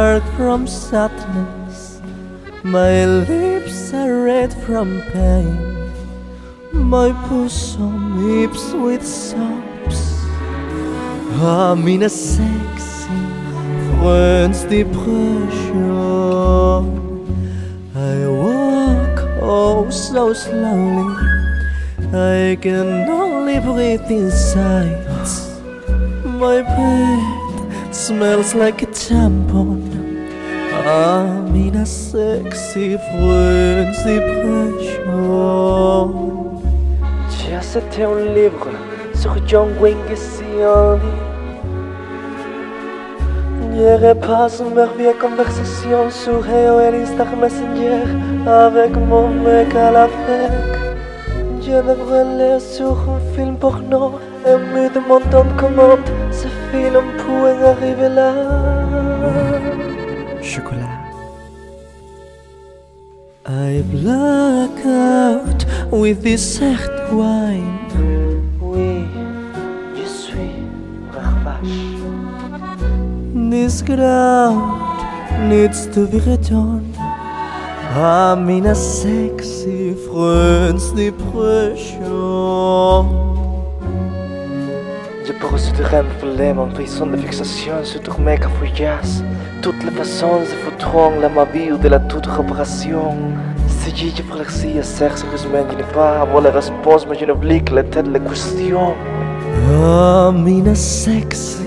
heart from sadness, my lips are red from pain, my bosom weeps with sobs. I'm in a sexy friend's depression. I walk oh so slowly, I can only breathe inside. My bed smells like a tampon. I'm in a sexy friend's depression. J'ai acheté un livre sur John Wayne Gacy en ligne. Je repasse mes vieilles conversations sur AOL Instant Messenger avec mon mec à la fac. Je devrais aller sur un film porno et me demandant comment ce film pouvait arriver là. Chocolat. I black out with this hard wine. Oui, je suis vache. This ground needs to be returned. I'm in a sexy friend's depression. Je peux soutenir un problème en prison de fixation sur ton mec à fouillasse. Toutes les façons se foutront la ma vie ou de la toute réparation. Si je fléchis à faire sérieusement, je n'ai pas avoir la réponse, mais je n'oublie que la tête de la question. I'm in a sexy